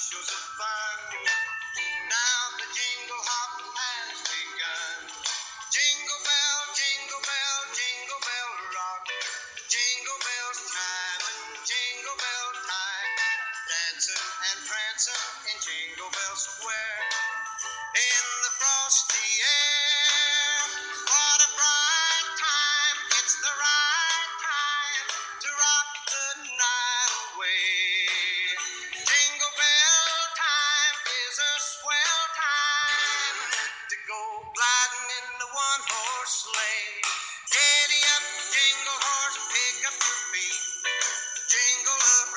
bushels of fun. Now the jingle hop has begun. Jingle bell rock. Jingle bells chime and jingle bell time. Dancing and prancing in Jingle Bell Square. In the frosty air. What a bright time. It's the right time to rock the night away. Jingle bell time is a swell time to go gliding in the one-horse sleigh. Giddy up, jingle horse, pick up your feet. Jingle up